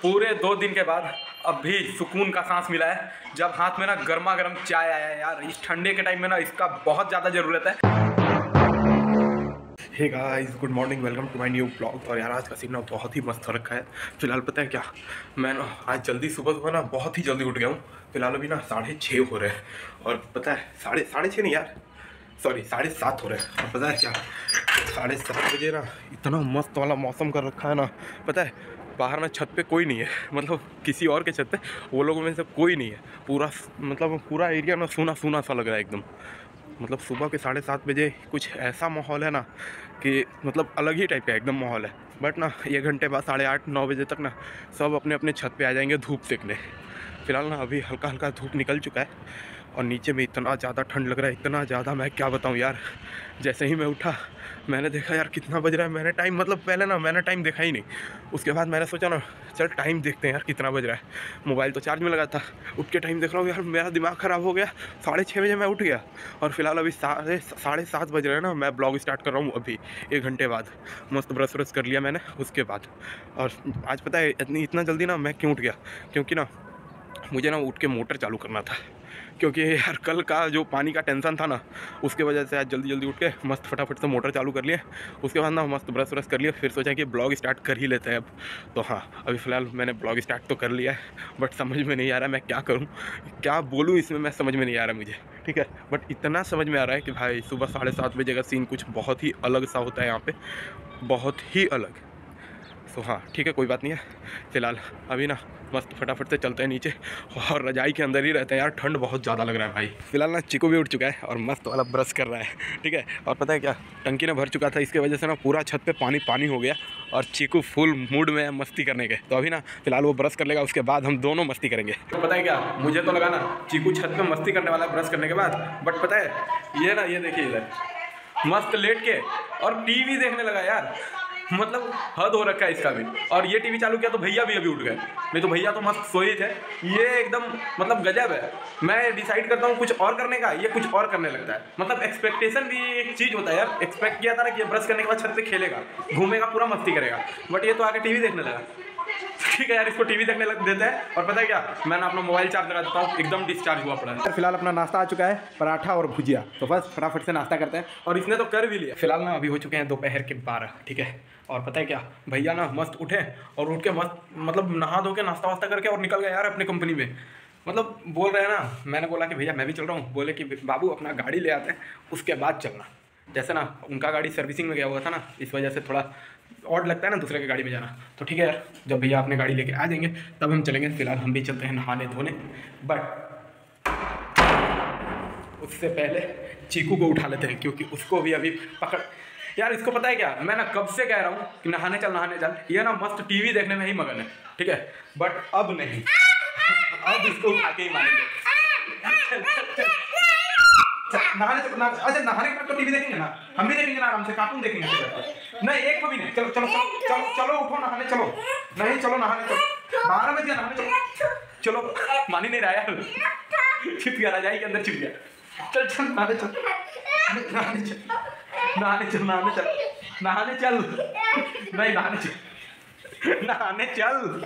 पूरे 2 दिन के बाद अब भी सुकून का सांस मिला है जब हाथ में ना गर्मा गर्म चाय आया है। यार इस ठंडे के टाइम में ना इसका बहुत ज़्यादा ज़रूरत है। Hey guys, good morning, welcome to my new blog. और यार आज का सीन ना बहुत ही मस्त हो रखा है। फिलहाल पता है क्या, मैं ना आज जल्दी सुबह ना बहुत ही जल्दी उठ गया हूँ। फिलहाल अभी ना 6:30 हो रहे हैं और पता है साढ़े 6 नहीं यार, सॉरी 7:30 हो रहे हैं। और पता है क्या, 7:30 बजे ना इतना मस्त वाला मौसम कर रखा है ना। पता है बाहर ना छत पे कोई नहीं है, मतलब किसी और के छत पे वो लोगों में से कोई नहीं है। पूरा एरिया ना सूना सूना सा लग रहा है एकदम। मतलब सुबह के 7:30 बजे कुछ ऐसा माहौल है ना कि मतलब अलग ही टाइप का एकदम माहौल है। बट ना 1 घंटे बाद 8:30-9 बजे तक ना सब अपने अपने छत पे आ जाएंगे धूप सेकने। फिलहाल ना अभी हल्का हल्का धूप निकल चुका है और नीचे में इतना ज़्यादा ठंड लग रहा है, इतना ज़्यादा मैं क्या बताऊँ यार। जैसे ही मैं उठा मैंने देखा यार कितना बज रहा है। मैंने टाइम पहले ना मैंने टाइम देखा ही नहीं। उसके बाद मैंने सोचा ना चल टाइम देखते हैं यार कितना बज रहा है। मोबाइल तो चार्ज में लगा था, उठ के टाइम देख रहा हूँ यार मेरा दिमाग ख़राब हो गया। 6:30 बजे मैं उठ गया और फिलहाल अभी 7:30 बज रहे हैं ना। मैं ब्लॉग स्टार्ट कर रहा हूँ अभी 1 घंटे बाद। मस्त ब्रश व्रश कर लिया मैंने उसके बाद। और आज पता है इतना जल्दी ना मैं क्यों उठ गया, क्योंकि ना मुझे ना उठ के मोटर चालू करना था। क्योंकि यार कल का जो पानी का टेंशन था ना उसके वजह से आज जल्दी जल्दी उठ के मस्त फटाफट से मोटर चालू कर लिए। उसके बाद ना मस्त ब्रश व्रश कर लिए, फिर सोचा कि ब्लॉग स्टार्ट कर ही लेते हैं अब। तो हाँ, अभी फ़िलहाल मैंने ब्लॉग स्टार्ट तो कर लिया है, बट समझ में नहीं आ रहा मैं क्या करूँ, क्या बोलूँ इसमें, मैं समझ में नहीं आ रहा मुझे। ठीक है, बट इतना समझ में आ रहा है कि भाई सुबह 7:30 बजे का सीन कुछ बहुत ही अलग सा होता है यहाँ पर, बहुत ही अलग। तो हाँ ठीक है, कोई बात नहीं है। फिलहाल अभी ना मस्त फटाफट से चलते हैं नीचे और रजाई के अंदर ही रहते हैं यार, ठंड बहुत ज़्यादा लग रहा है भाई। फिलहाल ना चिकू भी उठ चुका है और मस्त वाला ब्रश कर रहा है। ठीक है, और पता है क्या, टंकी ने भर चुका था, इसके वजह से ना पूरा छत पे पानी पानी हो गया और चिकू फुल मूड में है मस्ती करने के। तो अभी ना फिलहाल वो ब्रश कर लेगा, उसके बाद हम दोनों मस्ती करेंगे। तो पता है क्या, मुझे तो लगा ना चिकू छत पर मस्ती करने वाला है ब्रश करने के बाद, बट पता है ये ना, ये देखिए इधर मस्त लेट के और टीवी देखने लगा यार। मतलब हद हो रखा है इसका भी। और ये टीवी चालू किया तो भैया भी अभी उठ गए, नहीं तो भैया तो मस्त सोए थे। ये एकदम मतलब गजब है। मैं डिसाइड करता हूँ कुछ और करने का, ये कुछ और करने लगता है। मतलब एक्सपेक्टेशन भी एक चीज़ होता है यार। एक्सपेक्ट किया था ना कि ये ब्रश करने के बाद छत पे खेलेगा, घूमेगा, पूरा मस्ती करेगा, बट ये तो आके टीवी देखने लगा। ठीक है यार, इसको टीवी देखने लग देते हैं। और पता है क्या, मैंने अपना मोबाइल चार्ज लगा देता हूँ, एकदम डिस्चार्ज हुआ पड़ा है। फिलहाल अपना नाश्ता आ चुका है, पराठा और भुजिया। तो बस फटाफट से नाश्ता करते हैं, और इसने तो कर भी लिया। फिलहाल ना अभी हो चुके हैं दोपहर के 12। ठीक है, और पता है क्या, भैया ना मस्त उठे और उठ के मस्त मतलब नहा धो के नाश्ता वास्ता करके और निकल गए यार अपनी कंपनी में। मतलब बोल रहे हैं ना, मैंने बोला कि भैया मैं भी चल रहा हूँ, बोले कि बाबू अपना गाड़ी ले आते हैं उसके बाद चलना। जैसे ना उनका गाड़ी सर्विसिंग में गया हुआ था ना, इस वजह से थोड़ा ऑड लगता है ना दूसरे की गाड़ी में जाना। तो ठीक है यार, जब भैया अपने गाड़ी लेके आ जाएंगे तब हम चलेंगे। फिलहाल हम भी चलते हैं नहाने धोने, बट उससे पहले चीकू को उठा लेते हैं, क्योंकि उसको भी अभी पकड़। यार इसको पता है क्या, मैं ना कब से कह रहा हूँ कि नहाने चल। ये ना मस्त टीवी देखने में ही मगन है। ठीक है, बट अब नहीं, अब इसको उठा के ही मारेंगे। नहाने अच्छा, नहाने के बाद तो टीवी देखेंगे ना, हम भी देखेंगे ना आराम से, कार्टून देखेंगे। नहीं एक को भी नहीं, चलो चलो चलो चलो चलो उठो नहाने चलो। नहीं चलो नहाने चलो, 12 बजे नहाने चलो। चलो मान ही नहीं रहा यार, छिप गया रजाई के अंदर, छिप गया। चल चल नहाने चल, नहाने चल, नहाने चल, नहाने चल, नहाने चल, नहीं नहाने चल, नहाने चल।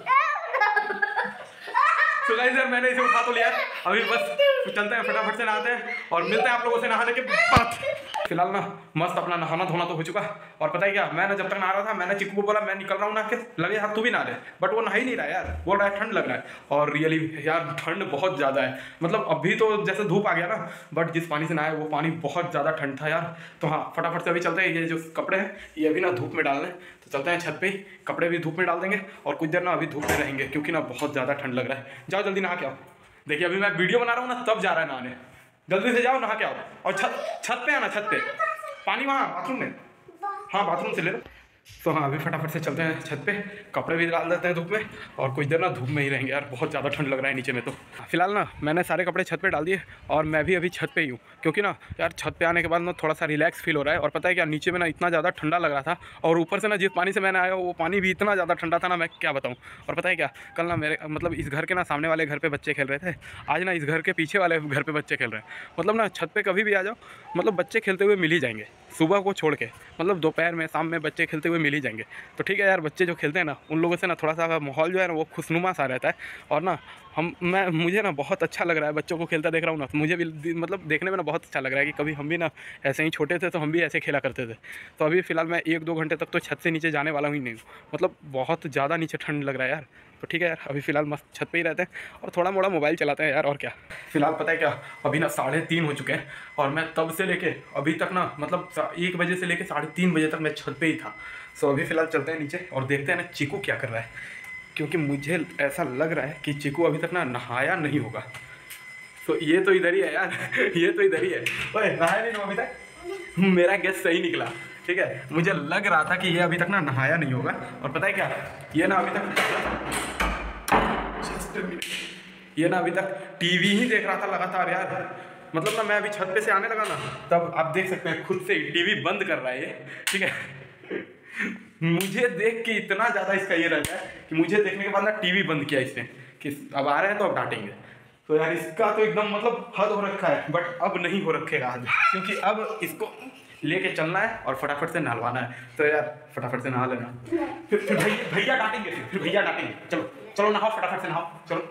तो गाइस यार मैंने इसे उठा तो लिया, अभी बस चलते हैं फटाफट से नहाते हैं और मिलते हैं आप लोगों से नहाने के बाद। फिलहाल ना मस्त अपना नहाना धोना तो हो चुका। और पता है क्या, मैं ना जब तक नहा रहा था मैंने चिक्कू को बोला मैं निकल रहा हूँ नहा के, लगे यार तू भी नहा ले, बट वो नहा ही नहीं रहा यार। बोल रहा है ठंड लग रहा है, और रियली यार ठंड बहुत ज़्यादा है। मतलब अभी तो जैसे धूप आ गया ना, बट जिस पानी से नहाया वो पानी बहुत ज़्यादा ठंड था यार। तो हाँ फटाफट से अभी चलते हैं, ये जो कपड़े हैं ये अभी ना धूप में डालने, तो चलते हैं छत पे ही, कपड़े भी धूप में डाल देंगे और कुछ देर ना अभी धूप में रहेंगे, क्योंकि ना बहुत ज़्यादा ठंड लग रहा है। जाओ जल्दी नहा के आओ। देखिए अभी मैं वीडियो बना रहा हूँ ना, तब जा रहा है नहाने, जल्दी से जाओ नहा के आओ। और छत पे आना, छत पे पानी वहाँ बाथरूम में, हाँ बाथरूम से ले लो। तो हाँ अभी फटाफट से चलते हैं छत पे, कपड़े भी डाल देते हैं धूप में, और कुछ देर ना धूप में ही रहेंगे यार, बहुत ज़्यादा ठंड लग रहा है नीचे में। तो फिलहाल ना मैंने सारे कपड़े छत पे डाल दिए और मैं भी अभी छत पे ही हूँ, क्योंकि ना यार छत पे आने के बाद ना थोड़ा सा रिलैक्स फील हो रहा है। और पता है क्या, नीचे में ना इतना ज़्यादा ठंडा लग रहा था, और ऊपर से ना जिस पानी से मैंने आया वो पानी भी इतना ज़्यादा ठंडा था ना, मैं क्या बताऊँ। और पता है क्या, कल ना मेरे मतलब इस घर के ना सामने वाले घर पर बच्चे खेल रहे थे, आज ना इस घर के पीछे वाले घर पर बच्चे खेल रहे हैं। मतलब ना छत पर कभी भी आ जाओ, मतलब बच्चे खेलते हुए मिल ही जाएंगे, सुबह को छोड़ के। मतलब दोपहर में शाम में बच्चे खेलते हुए हुए मिल ही जाएंगे। तो ठीक है यार, बच्चे जो खेलते हैं ना उन लोगों से ना थोड़ा सा माहौल जो है ना वो खुशनुमा सा रहता है। और ना मुझे ना बहुत अच्छा लग रहा है बच्चों को खेलता देख रहा हूँ ना, तो मुझे भी मतलब देखने में ना बहुत अच्छा लग रहा है कि कभी हम भी ना ऐसे ही छोटे थे तो हम भी ऐसे खेला करते थे। तो अभी फ़िलहाल मैं 1-2 घंटे तक तो छत से नीचे जाने वाला ही नहीं हूँ, मतलब बहुत ज़्यादा नीचे ठंड लग रहा है यार। तो ठीक है यार, अभी फ़िलहाल मस्त छत पे ही रहते हैं और थोड़ा मोड़ा मोबाइल चलाते हैं यार, और क्या। फ़िलहाल पता है क्या, अभी ना 3:30 हो चुके हैं और मैं तब से लेके अभी तक ना मतलब 1 बजे से लेके 3:30 बजे तक मैं छत पे ही था। सो अभी फ़िलहाल चलते हैं नीचे और देखते हैं ना चीकू क्या कर रहा है, क्योंकि मुझे ऐसा लग रहा है कि चीकू अभी तक ना नहाया नहीं होगा। तो ये तो इधर ही है यार ये तो इधर ही है। ओए, नहाया नहीं अभी तक? मेरा गेस सही निकला, ठीक है। मुझे लग रहा था कि ये अभी तक ना नहाया नहीं होगा। और पता है क्या, ये ना अभी तक टीवी ही देख रहा था लगातार यार। मतलब ना मैं अभी छत पे से आने लगा ना, तब आप देख सकते हैं खुद से ही टीवी बंद कर रहा है ये, ठीक है। मुझे देख के इतना ज़्यादा इसका ये रहता है कि मुझे देखने के बाद ना टीवी बंद किया इसने कि अब आ रहे हैं तो अब डांटेंगे। तो यार इसका तो एकदम मतलब हद हो रखा है, बट अब नहीं हो रखेगा आज, क्योंकि अब इसको लेके चलना है और फटाफट से नहलवाना है। तो यार फटाफट से नहा लेना, फिर भैया डांटेंगे, फिर भैया डांटेंगे। चलो चलो नहाओ, फटाफट से नहाओ, चलो।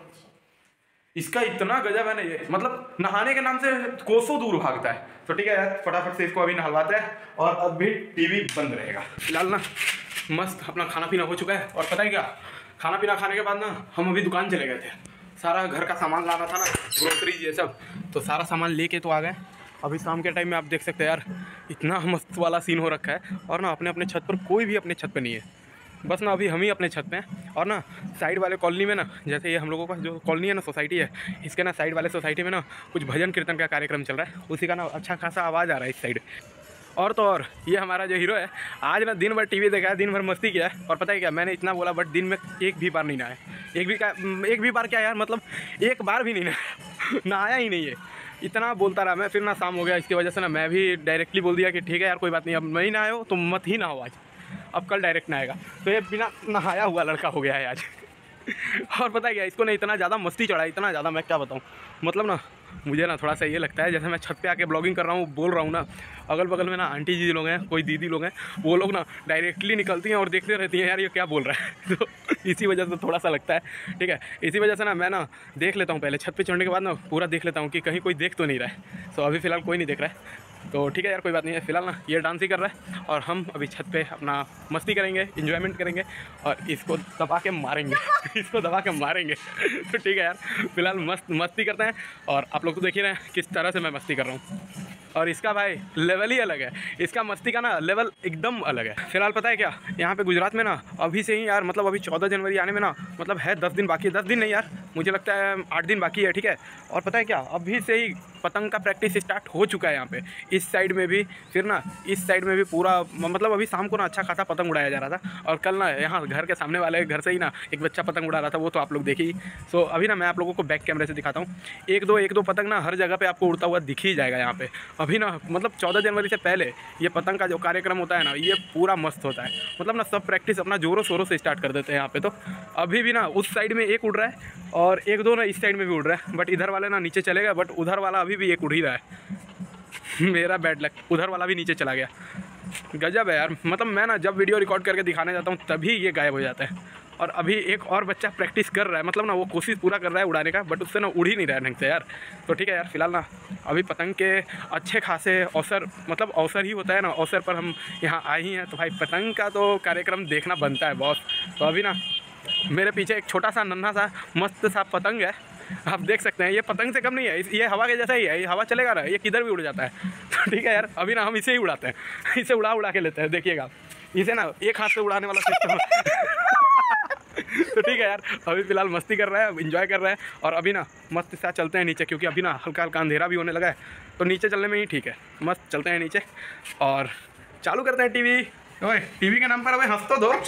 इसका इतना गजब है ना ये, मतलब नहाने के नाम से कोसों दूर भागता है। तो ठीक है यार, फटाफट से इसको अभी नहलवाते हैं और अब भी टीवी बंद रहेगा। फिलहाल ना मस्त अपना खाना पीना हो चुका है। और पता है क्या, खाना पीना खाने के बाद ना हम अभी दुकान चले गए थे, सारा घर का सामान लाना था ना, ग्रोसरीज ये सब, तो सारा सामान लेके तो आ गए। अभी शाम के टाइम में आप देख सकते हैं यार इतना मस्त वाला सीन हो रखा है। और ना अपने अपने छत पर, कोई भी अपने छत पर नहीं है, बस ना अभी हम ही अपने छत पे हैं। और ना साइड वाले कॉलोनी में ना, जैसे ये हम लोगों का जो कॉलोनी है ना, सोसाइटी है, इसके ना साइड वाले सोसाइटी में ना कुछ भजन कीर्तन का कार्यक्रम चल रहा है, उसी का ना अच्छा खासा आवाज़ आ रहा है इस साइड। और तो और ये हमारा जो हीरो है आज ना दिन भर टीवी देखा है, दिन भर मस्ती किया है। और पता है क्या, मैंने इतना बोला बट दिन में एक भी बार नहीं नहाया, एक भी बार क्या यार, मतलब एक बार भी नहीं नहाया नहाया ही नहीं है। इतना बोलता रहा मैं, फिर ना शाम हो गया, इसकी वजह से ना मैं भी डायरेक्टली बोल दिया कि ठीक है यार कोई बात नहीं, अब नहीं नहाए हो तो मत ही नहाओ आज, अब कल डायरेक्ट नहाएगा। तो ये बिना नहाया हुआ लड़का हो गया है आज और पता है क्या, इसको ना इतना ज़्यादा मस्ती चढ़ा, इतना ज़्यादा, मैं क्या बताऊँ। मतलब ना मुझे ना थोड़ा सा ये लगता है, जैसे मैं छत पे आके ब्लॉगिंग कर रहा हूँ, बोल रहा हूँ ना, अगल बगल में ना आंटी जी लोग हैं, कोई दीदी लोग हैं, वो लोग ना डायरेक्टली निकलती हैं और देखते रहती हैं यार ये क्या बोल रहा है तो इसी वजह से थोड़ा सा लगता है, ठीक है। इसी वजह से ना मैं ना देख लेता हूँ, पहले छत पे चढ़ने के बाद ना पूरा देख लेता हूँ कि कहीं कोई देख तो नहीं रहा है। तो अभी फ़िलहाल कोई नहीं देख रहा है, तो ठीक है यार कोई बात नहीं है। फिलहाल ना ये डांस ही कर रहा है और हम अभी छत पे अपना मस्ती करेंगे, इन्जॉयमेंट करेंगे और इसको दबा के मारेंगे इसको दबा के मारेंगे तो ठीक है यार, फिलहाल मस्ती करते हैं। और आप लोग तो देख ही रहे हैं किस तरह से मैं मस्ती कर रहा हूँ। और इसका भाई लेवल ही अलग है, इसका मस्ती का ना लेवल एकदम अलग है। फिलहाल पता है क्या, यहाँ पे गुजरात में ना अभी से ही यार, मतलब अभी 14 जनवरी आने में ना मतलब है 10 दिन बाकी है, 10 दिन नहीं यार, मुझे लगता है 8 दिन बाकी है, ठीक है। और पता है क्या, अभी से ही पतंग का प्रैक्टिस स्टार्ट हो चुका है यहाँ पे, इस साइड में भी, फिर ना इस साइड में भी पूरा, मतलब अभी शाम को ना अच्छा खासा पतंग उड़ाया जा रहा था। और कल ना यहाँ घर के सामने वाले घर से ही ना एक बच्चा पतंग उड़ा रहा था, वो तो आप लोग देखिए। सो अभी ना मैं आप लोगों को बैक कैमरे से दिखाता हूँ, एक दो पतंग ना हर जगह पे आपको उड़ता हुआ दिख ही जाएगा यहाँ पे। अभी ना मतलब 14 जनवरी से पहले ये पतंग का जो कार्यक्रम होता है ना, ये पूरा मस्त होता है। मतलब ना सब प्रैक्टिस अपना जोरों शोरों से स्टार्ट कर देते हैं यहाँ पे। तो अभी भी ना उस साइड में एक उड़ रहा है और एक दो ना इस साइड में भी उड़ रहा है, बट इधर वाले ना नीचे चले गए, बट उधर वाला अभी भी एक उड़ ही रहा है मेरा बैड लक, उधर वाला भी नीचे चला गया। गजब है यार, मतलब मैं ना जब वीडियो रिकॉर्ड करके दिखाने जाता हूँ तभी ये गायब हो जाता है। और अभी एक और बच्चा प्रैक्टिस कर रहा है, मतलब ना वो कोशिश पूरा कर रहा है उड़ाने का, बट उससे ना उड़ ही नहीं रहा है ढंग से यार। तो ठीक है यार, फिलहाल ना अभी पतंग के अच्छे खासे अवसर, मतलब अवसर ही होता है ना, अवसर पर हम यहाँ आए ही हैं। तो भाई पतंग का तो कार्यक्रम देखना बनता है बॉस। तो अभी ना मेरे पीछे एक छोटा सा नन्हा सा मस्त सा पतंग है, आप देख सकते हैं। ये पतंग से कम नहीं है, ये हवा के जैसा ही है, ये हवा चलेगा ना ये किधर भी उड़ जाता है। तो ठीक है यार, अभी ना हम इसे ही उड़ाते हैं, इसे उड़ा के लेते हैं, देखिएगा इसे ना एक हाथ से उड़ाने वाला सिस्टम तो ठीक है यार, अभी फ़िलहाल मस्ती कर रहा है, इन्जॉय कर रहा है। और अभी ना मस्त साथ चलते हैं नीचे, क्योंकि अभी ना हल्का हल्का अंधेरा भी होने लगा है, तो नीचे चलने में ही ठीक है। मस्त चलते हैं नीचे और चालू करते हैं टीवी। ओए टीवी के नाम पर अबे हंस तो दो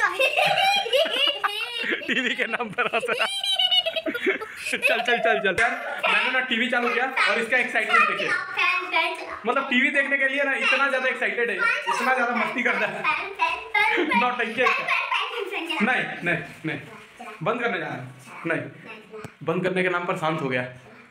टीवी के नाम पर हंस रहा चल यार, मैंने ना टीवी चालू किया और इसका एक्साइटमेंट देखिए, मतलब टीवी देखने के लिए ना इतना ज़्यादा एक्साइटेड है, इतना ज़्यादा मस्ती करता है। नॉट नहीं बंद करने जाना है, नहीं बंद करने के नाम पर शांत हो गया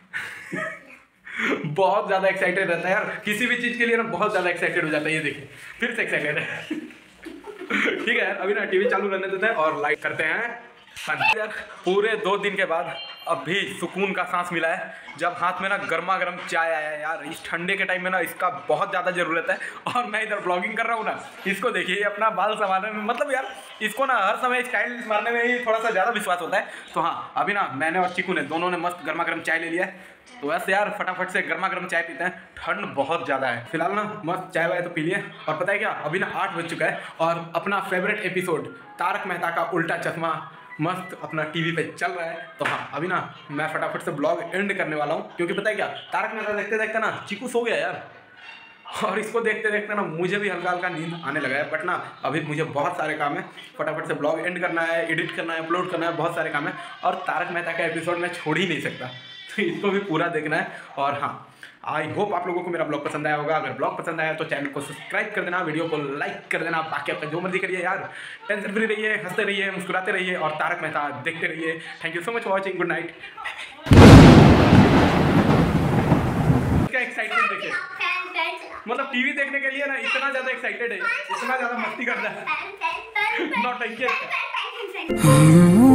बहुत ज़्यादा एक्साइटेड रहता है यार, किसी भी चीज़ के लिए ना बहुत ज़्यादा एक्साइटेड हो जाता है। ये देखिए फिर से एक्साइटेड है ठीक है यार, अभी ना टीवी चालू रहने देते हैं और लाइक करते हैं यार। पूरे 2 दिन के बाद अभी सुकून का सांस मिला है, जब हाथ में ना गर्मा गर्म चाय आया है यार। इस ठंडे के टाइम में ना इसका बहुत ज़्यादा ज़रूरत है। और मैं इधर ब्लॉगिंग कर रहा हूँ ना, इसको देखिए अपना बाल संभालने में, मतलब यार इसको ना हर समय स्टाइल मारने में ही थोड़ा सा ज़्यादा विश्वास होता है। तो हाँ, अभी ना मैंने और चिकू ने दोनों ने मस्त गर्मा गर्म चाय ले लिया है। तो वैसे यार फटाफट से गर्मा गर्म चाय पीते हैं, ठंड बहुत ज़्यादा है। फिलहाल ना मस्त चाय वाय तो पी लिए। और पता है क्या, अभी ना 8 बज चुका है और अपना फेवरेट एपिसोड तारक मेहता का उल्टा चश्मा मस्त अपना टीवी पे चल रहा है। तो हाँ, अभी ना मैं फटाफट से ब्लॉग एंड करने वाला हूँ, क्योंकि पता है क्या, तारक मेहता देखते देखते ना चिकू सो गया यार। और इसको देखते देखते ना मुझे भी हल्का हल्का नींद आने लगा है। बट ना अभी मुझे बहुत सारे काम है, फटाफट से ब्लॉग एंड करना है, एडिट करना है, अपलोड करना है, बहुत सारे काम है। और तारक मेहता का एपिसोड मैं छोड़ ही नहीं सकता, तो इसको भी पूरा देखना है। और हाँ, आई होप आप लोगों को मेरा ब्लॉग पसंद आया होगा। अगर ब्लॉग पसंद आया तो चैनल को सब्सक्राइब कर देना, वीडियो को लाइक कर देना। बाकी आपका जो मर्जी करिए यार, टेंशन फ्री रहिए, हंसते रहिए, मुस्कुराते रहिए और तारक मेहता देखते रहिए। Thank you so much for watching, good night. क्या एक्साइटमेंट देखिए, मतलब टीवी देखने के लिए ना इतना ज़्यादा एक्साइटेड है, इतना ज़्यादा मस्ती करता है, नौटंकी।